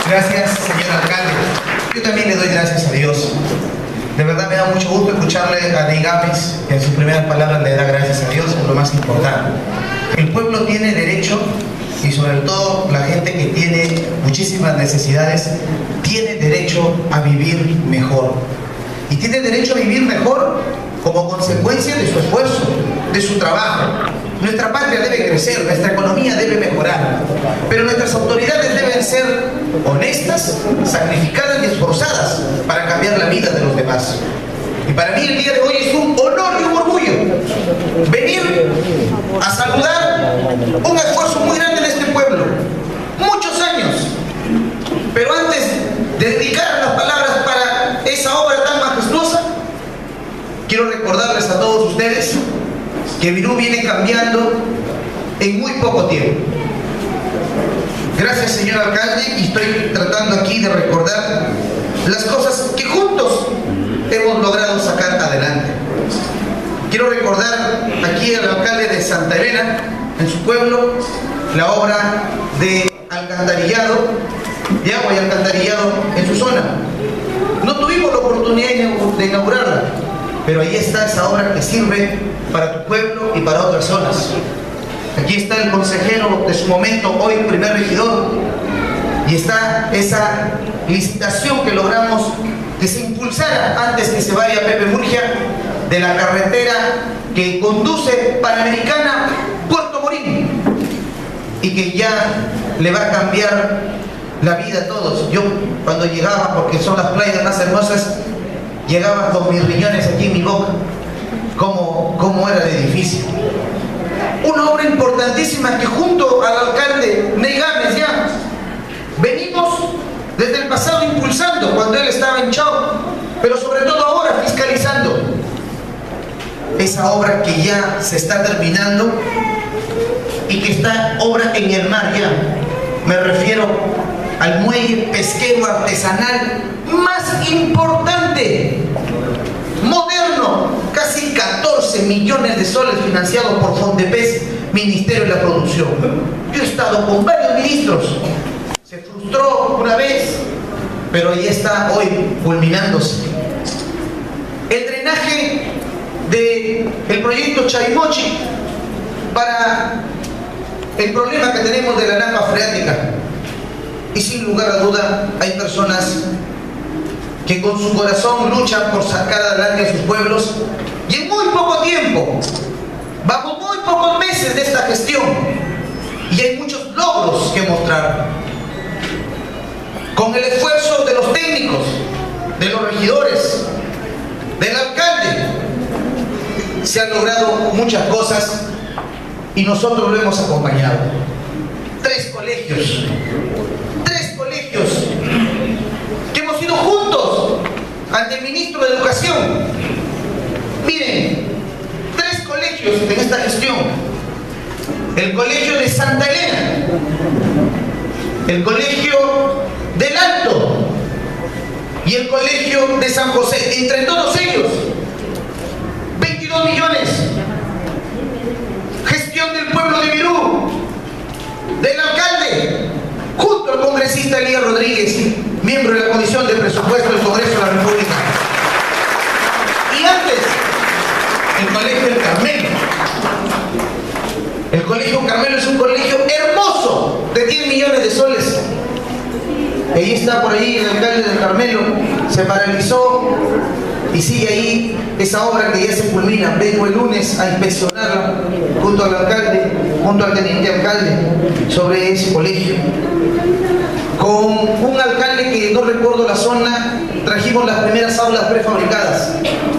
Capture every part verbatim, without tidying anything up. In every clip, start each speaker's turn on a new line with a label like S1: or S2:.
S1: Gracias, señor alcalde. Yo también le doy gracias a Dios. De verdad me da mucho gusto escucharle a Ney Gámez, que en sus primeras palabras le da gracias a Dios, es lo más importante. El pueblo tiene derecho, y sobre todo la gente que tiene muchísimas necesidades, tiene derecho a vivir mejor. Y tiene derecho a vivir mejor como consecuencia de su esfuerzo, de su trabajo. Nuestra patria debe crecer, nuestra economía debe mejorar, pero nuestras autoridades deben ser honestas, sacrificadas y esforzadas para cambiar la vida de los demás. Y para mí el día de hoy es un honor y un orgullo venir a saludar un esfuerzo muy grande de este pueblo, muchos años, pero antes de dedicar las palabras para esa obra tan majestuosa, quiero recordarles a todos ustedes que Virú viene cambiando en muy poco tiempo. Gracias, señor alcalde, y estoy tratando aquí de recordar las cosas que juntos hemos logrado sacar adelante. Quiero recordar aquí al alcalde de Santa Elena, en su pueblo, la obra de alcantarillado, de agua y alcantarillado en su zona. No tuvimos la oportunidad de inaugurarla, pero ahí está esa obra que sirve para tu pueblo y para otras zonas. Aquí está el consejero de su momento, hoy primer regidor, y está esa licitación que logramos que se impulsara antes que se vaya Pepe Murgia, de la carretera que conduce Panamericana Puerto Morín, y que ya le va a cambiar la vida a todos. Yo cuando llegaba, porque son las playas más hermosas, llegaba con mis riñones aquí en mi boca, cómo, cómo era el edificio. Una obra importantísima que junto al alcalde Ney Gámez ya venimos desde el pasado impulsando cuando él estaba en Chao, pero sobre todo ahora fiscalizando esa obra que ya se está terminando y que está obra en el mar ya. Me refiero al muelle pesquero artesanal más importante, moderno, casi catorce millones de soles financiados por Fondepes, Ministerio de la Producción. Yo he estado con varios ministros, se frustró una vez, pero ahí está hoy culminándose. El drenaje del proyecto Chaimochi para el problema que tenemos de la napa freática. Y sin lugar a duda hay personas que con su corazón luchan por sacar adelante a sus pueblos, y en muy poco tiempo, bajo muy pocos meses de esta gestión, y hay muchos logros que mostrar. Con el esfuerzo de los técnicos, de los regidores, del alcalde, se han logrado muchas cosas y nosotros lo hemos acompañado. Tres colegios, tres colegios que hemos ido juntos ante el ministro de Educación. Miren, tres colegios en esta gestión: el colegio de Santa Elena, el colegio del Alto y el colegio de San José. Entre todos ellos, veintidós millones. Gestión del pueblo de Virú, del alcalde, junto al congresista Elías Rodríguez, miembro de la Comisión de Presupuesto del Congreso de la República. Y antes, el colegio del Carmelo. El colegio Carmelo es un colegio hermoso, de diez millones de soles. Ahí está por ahí el alcalde del Carmelo, se paralizó y sigue ahí esa obra que ya se culmina. Vengo el lunes a inspeccionarla junto al alcalde, junto al teniente alcalde, sobre ese colegio. Con un alcalde que no recuerdo la zona, trajimos las primeras aulas prefabricadas.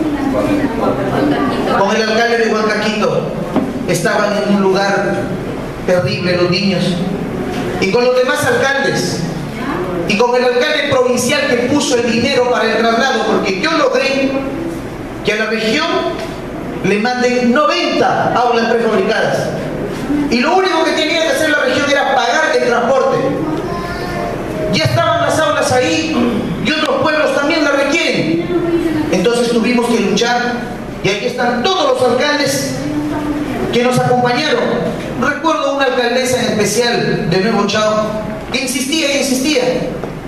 S1: Con el alcalde de Huancaquito, estaban en un lugar terrible los niños. Y con los demás alcaldes, y con el alcalde provincial que puso el dinero para el traslado, porque yo logré que a la región le manden noventa aulas prefabricadas. Y lo único que tenía que hacer la región era pagar el transporte. Ya estaban las aulas ahí y otros pueblos también la requieren. Entonces tuvimos que luchar, y aquí están todos los alcaldes que nos acompañaron. Recuerdo una alcaldesa en especial de Nuevo Chao que insistía y insistía.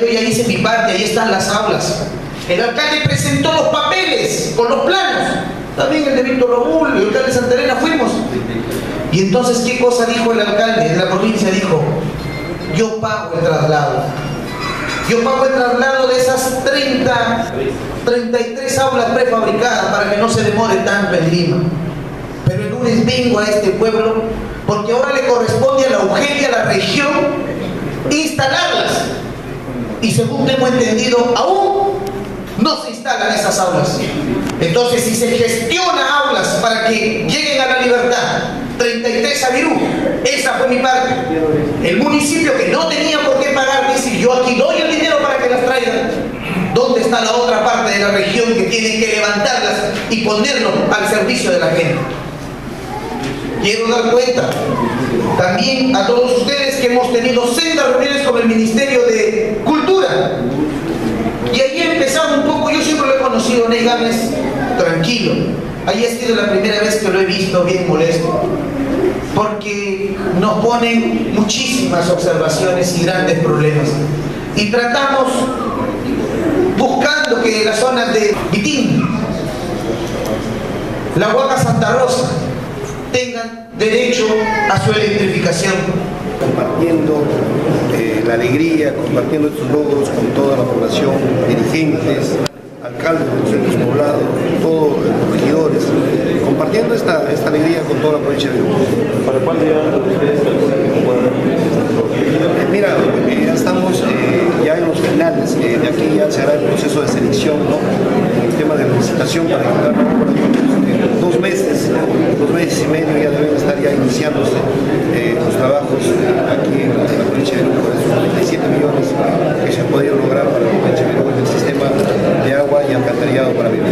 S1: yo ya hice mi parte, ahí están las aulas. El alcalde presentó los papeles con los planos. También el de Víctor Romul, el alcalde de Santa Elena, fuimos. Y entonces, ¿qué cosa dijo el alcalde de la provincia? Dijo, yo pago el traslado. Yo pago el traslado de esas treinta, treinta y tres aulas prefabricadas para que no se demore tanto en Lima. Pero el lunes vengo a este pueblo porque ahora le corresponde a la U G E L y a la región instalarlas. Y según tengo entendido, aún no se instalan esas aulas. Entonces, si se gestiona aulas para que lleguen a la libertad, treinta y tres a Virú, esa fue mi parte. El municipio que no tenía por qué pagar, dice, yo aquí doy el dinero para que las traigan. ¿Dónde está la otra parte de la región que tiene que levantarlas y ponerlo al servicio de la gente? Quiero dar cuenta también a todos ustedes que hemos tenido sendas reuniones con el Ministerio de Cultura. Y ahí empezamos un poco, yo siempre lo he conocido, Ney Gámez, tranquilo. Ahí ha sido la primera vez que lo he visto bien molesto, porque nos ponen muchísimas observaciones y grandes problemas. Y tratamos, buscando que las zonas de Vitín, La Huaca, Santa Rosa, tengan derecho a su electrificación.
S2: Compartiendo eh, la alegría, compartiendo estos logros con toda la población, dirigentes, alcaldes de los centros poblados, todos los regidores, compartiendo esta, esta alegría con toda la provincia de Virú.
S3: ¿Para cuándo ya ustedes calculan que puedan?
S2: Eh, mira, eh, ya estamos eh, ya en los finales, eh, de aquí ya se hará el proceso de selección, ¿no? El tema de la licitación para encontrar eh, dos meses, dos meses y medio ya deben estar ya iniciándose eh, los trabajos aquí en la provincia de Virú, por esos noventa y siete millones que se han podido lograr para la provincia de Virú en el sistema de agua y alcantarillado para Virú.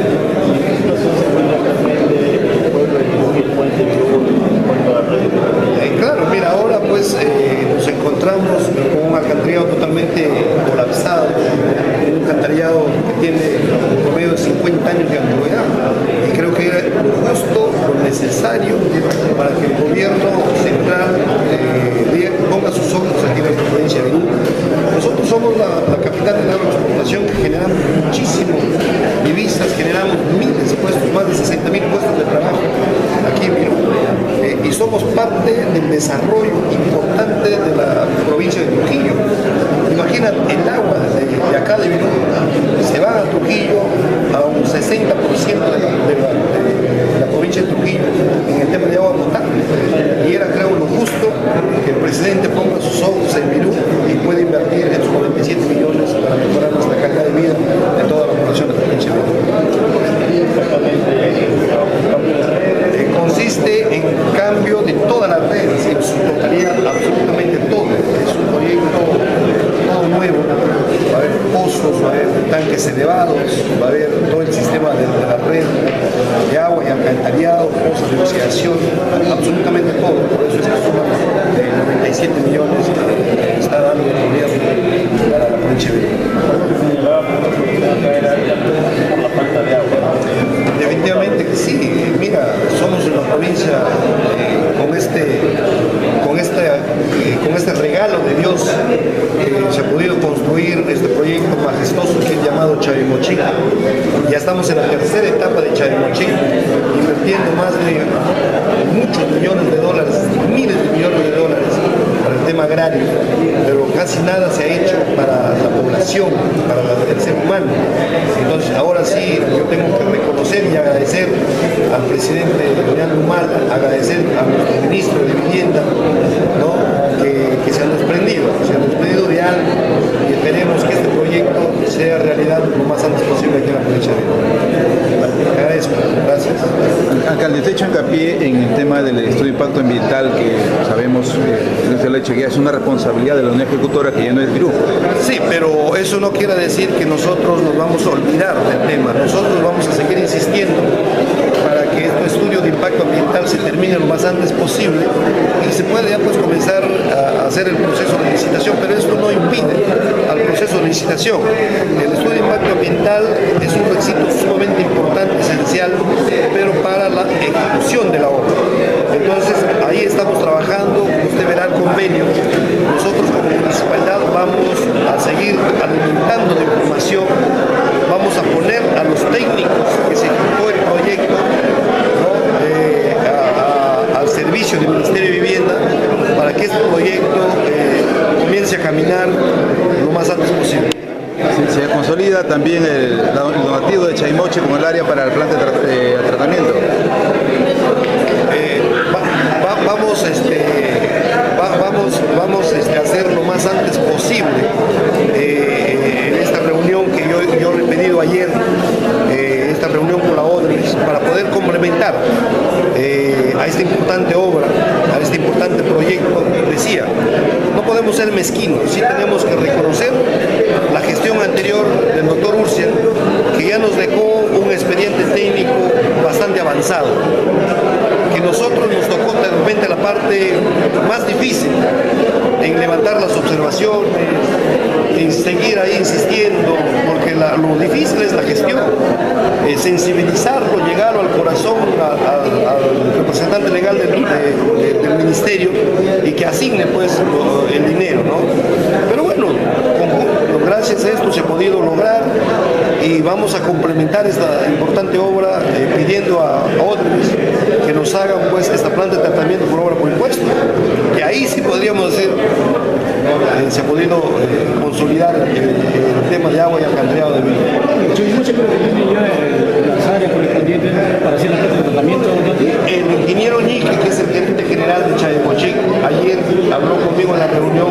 S2: Eh, claro, mira, ahora pues eh, nos encontramos con un alcantarillado totalmente colapsado, un alcantarillado que tiene un promedio de cincuenta años de antigüedad, y creo que era justo lo necesario para que el gobierno central eh, ponga sus ojos aquí en la provincia de Virú. Nosotros somos la, la capital de la agroexportación, que generamos muchísimo divisas, generamos miles de puestos, más de sesenta mil puestos de trabajo aquí en Virú, eh, y somos parte del desarrollo importante de la provincia de Trujillo. Imagina, el agua de, de acá de Virú se va a Trujillo a un sesenta por ciento de la, de, la, de la provincia de Trujillo en el tema de agua potable, y era, creo, lo justo que el presidente ponga sus ojos en Virú y pueda invertir estos noventa y siete millones para mejorar nuestra calidad de vida de toda la población de la provincia de Virú. Eh, consiste en cambio de todas las redes, en su totalidad, absolutamente todo. Es un proyecto todo nuevo. Va a haber pozos, va a haber tanques elevados, va a haber todo el sistema de, de la red de agua y alcantarillado, pozos de oxidación, absolutamente todo. Por eso es que suma de noventa y siete millones que está dando el gobierno para la provincia de Virú. Definitivamente que sí. Mira, somos una provincia eh, con este con este, eh, con este regalo de Dios, eh, se ha podido construir este proyecto majestuoso que es llamado Chavimochic. Ya estamos en la tercera etapa de Chavimochic, invirtiendo más de muchos millones de dólares, miles de millones de dólares para el tema agrario, pero casi nada se ha hecho para la población, para el ser humano. Entonces, ahora sí, yo tengo que reconocer y agradecer al presidente Leonel Humal, agradecer a nuestro ministro de Vivienda, ¿no? que, que se han desprendido, se han desprendido de algo, y esperemos que este proyecto sea realidad lo más antes posible aquí en la provincia de Virú. Agradezco, gracias.
S4: Alcalde, te he hecho hincapié en el tema del estudio de impacto ambiental, que sabemos que desde el hecho que es una responsabilidad de la Unión Ejecutora, que ya no es Virú.
S2: Sí, pero eso no quiere decir que nosotros nos vamos a olvidar del tema. Nosotros vamos a seguir insistiendo para que este estudio de impacto ambiental se termine lo más antes posible y se pueda ya pues comenzar a hacer el proceso de licitación, pero esto no impide al proceso de licitación. El estudio de impacto ambiental es un requisito sumamente importante, esencial, pero para la ejecución de la obra. Entonces, ahí estamos trabajando, usted verá el convenio. Nosotros como municipalidad vamos a seguir seguir alimentando de información, vamos a poner a los técnicos que se ejecutó el proyecto, ¿no? eh, a, a, al servicio del Ministerio de Vivienda para que este proyecto eh, comience a caminar lo más antes posible.
S4: Sí, se consolida también el, el donativo de Chaimoche como el área para el plan de tra eh, tratamiento.
S2: Eh, va, va, vamos este, va, vamos, vamos este, a hacer lo más antes posible eh, en esta reunión que yo, yo he pedido ayer, eh, esta reunión con la O D R I S, para poder complementar eh, a esta importante obra, a este importante proyecto. Decía, no podemos ser mezquinos, sí tenemos que reconocer la gestión anterior del doctor Urcia, que ya nos dejó un expediente técnico bastante avanzado, que nosotros nos tocó de repente la parte más difícil en levantar las observaciones, en seguir ahí insistiendo, porque la, lo difícil es la gestión, eh, sensibilizarlo, llegarlo al corazón, a, a, al representante legal del, de, de, del ministerio y que asigne pues lo, el dinero, ¿no? Pero bueno, con, gracias a esto se ha podido lograr y vamos a complementar esta importante obra eh, pidiendo a, a otros que nos hagan pues esta planta de tratamiento por obra por impuesto, que ahí sí podríamos decir eh, se ha podido eh, consolidar el, el tema de agua y alcantarillado de vino.
S5: Chaimoche creo que tiene ya las áreas correspondientes para hacer la planta de tratamiento.
S2: El ingeniero Ñique, que es el gerente general de Chaimoche, ayer habló conmigo en la reunión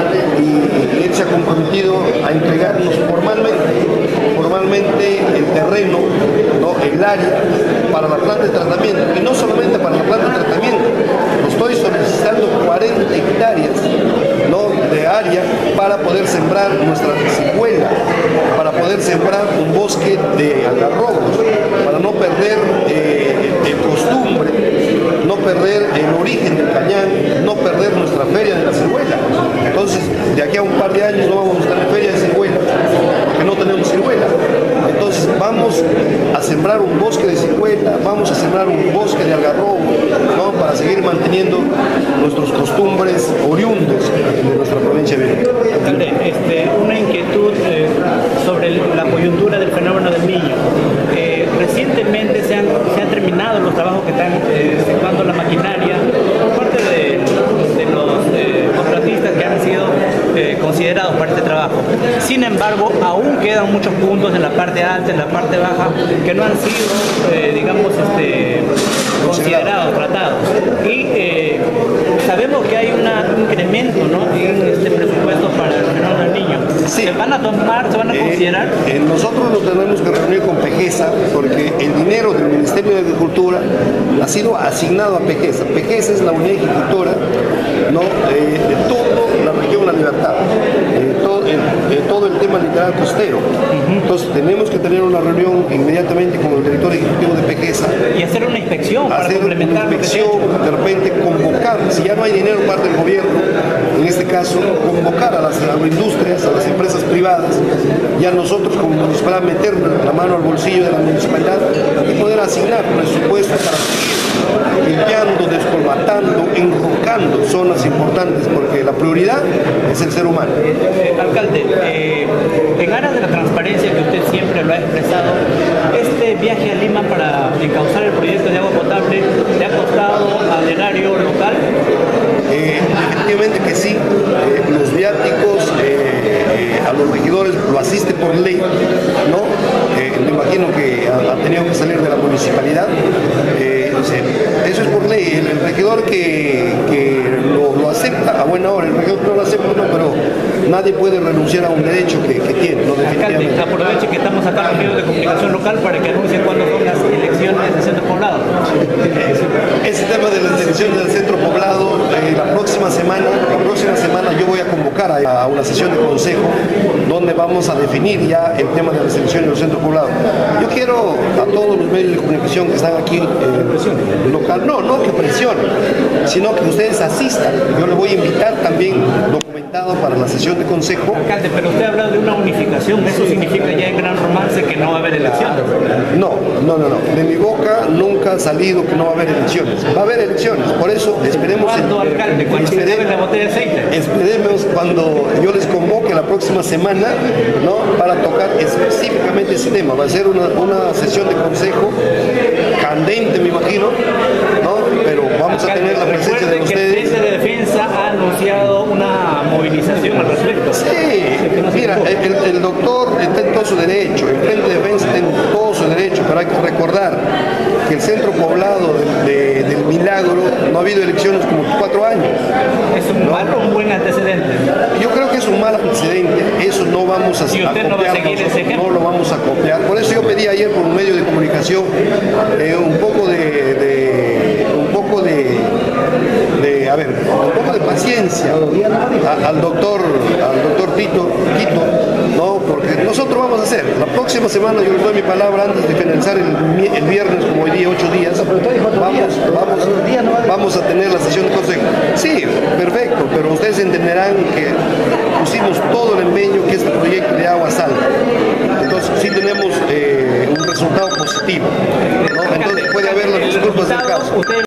S2: y él se ha comprometido a entregarnos formalmente, formalmente el terreno, ¿no? El área para la planta de tratamiento, y no solamente para la planta de tratamiento, estoy solicitando cuarenta hectáreas, ¿no? De área para poder sembrar nuestra cihuela, para poder sembrar un bosque de algarrobos, para no perder eh, el costumbre, no perder el origen del cañán, no perder nuestra feria de la cihuela. Entonces, de aquí a un par de años no vamos a estar en feria de cihuela, porque no tenemos cihuela. Entonces, vamos a sembrar un bosque de cihuela, vamos a sembrar un bosque de algarrobo, ¿no? Para seguir manteniendo nuestras costumbres oriundos de nuestra provincia de Viena.
S5: Alcalde, este, una inquietud eh, sobre el, la coyuntura del fenómeno del Niño. Eh, recientemente se han, se han terminado los trabajos que están eh, efectuando la maquinaria por parte de, de los eh, contratistas que han sido eh, considerados para este trabajo. Sin embargo, aún quedan muchos puntos en la parte alta, en la parte baja, que no han sido, eh, digamos, este, considerados, tratados. Y eh, sabemos que hay una, un incremento, ¿no?, en este presupuesto para el fenómeno del Niño.
S2: Sí.
S5: ¿Se van a tomar, se van a
S2: Eh,
S5: considerar?
S2: eh, nosotros nos tenemos que reunir con Pegesa porque el dinero del Ministerio de Agricultura ha sido asignado a Pegesa. Pegesa es la unidad ejecutora, ¿no?, eh, de toda la región La Libertad, eh, todo, el, eh, todo el tema litoral costero. Uh-huh. Entonces tenemos que tener una reunión inmediatamente con el director ejecutivo de Pegesa
S5: Y hacer una inspección para
S2: hacer
S5: complementar
S2: una inspección, de repente convocar, si ya no hay dinero parte del gobierno, en este caso convocar a las agroindustrias, a las empresas privadas, y a nosotros como municipalidad meter la mano al bolsillo de la municipalidad y poder asignar presupuestos para seguir limpiando, descolmatando, enrocando zonas importantes, porque la prioridad es el ser humano.
S5: Eh, alcalde, eh, en aras de la transparencia que usted siempre lo ha expresado, este viaje a Lima para encauzar el proyecto de agua potable le ha costado al erario local.
S2: Eh, efectivamente que sí, eh, los viáticos eh, eh, a los regidores lo asiste por ley, ¿no? Eh, me imagino que ha, ha tenido que salir de la municipalidad, eh, o sea, eso es por ley, el, el regidor que, que lo, lo acepta a buena hora, el regidor que no lo acepta no, pero nadie puede renunciar a un derecho que, que tiene, ¿no? Definitivamente.
S5: Alcalde, aproveche que estamos acá en los medios de comunicación local para que anuncie cuándo son las elecciones del centro poblado.
S2: Ese tema de las elecciones del centro poblado, eh, la próxima semana, la próxima semana yo voy a convocar a, a una sesión de consejo donde vamos a definir ya el tema de las elecciones del centro poblado. Yo quiero a todos los medios de comunicación que están aquí eh, local, no, no que presionen, sino que ustedes asistan. Yo les voy a invitar también documentar dado para la sesión de consejo.
S5: Alcalde, pero usted habla de una unificación, eso significa ya en Gran Romance que no va a haber elecciones.
S2: No, no, no, no. De mi boca nunca ha salido que no va a haber elecciones. Va a haber elecciones, por eso esperemos...
S5: ¿Cuándo, alcalde? ¿Cuándo se acabe la botella de aceite?
S2: Esperemos cuando yo les convoque la próxima semana, ¿no? Para tocar específicamente ese tema. Va a ser una, una sesión de consejo candente, me imagino, ¿no? Pero vamos a tener la presencia de ustedes.
S5: Que el Frente de Defensa ha anunciado una movilización al respecto.
S2: Sí, mira, el, el doctor está en todo su derecho, el Frente de Defensa está en todo su derecho, pero hay que recordar que el centro poblado de, de, del Milagro no ha habido elecciones como cuatro años.
S5: ¿Es un
S2: ¿no?
S5: mal o un buen antecedente?
S2: Yo creo que es un mal antecedente, eso no vamos a,
S5: ¿Y usted
S2: a
S5: no va a
S2: copiar,
S5: seguir ese ejemplo?
S2: no lo vamos a copiar. Por eso yo pedí ayer por un medio de comunicación eh, un poco de, de un poco de, de, a ver, un poco de paciencia a, al doctor, al doctor Tito, Tito, no, porque nosotros vamos a hacer, la próxima semana yo les doy mi palabra antes de finalizar el, el viernes, como hoy día ocho días, vamos, vamos, vamos a tener la sesión de consejo. Sí, perfecto, pero ustedes entenderán que pusimos todo el empeño que este proyecto de agua salga. Entonces sí tenemos eh, un resultado positivo, ¿no? Entonces puede haber las disculpas del caso.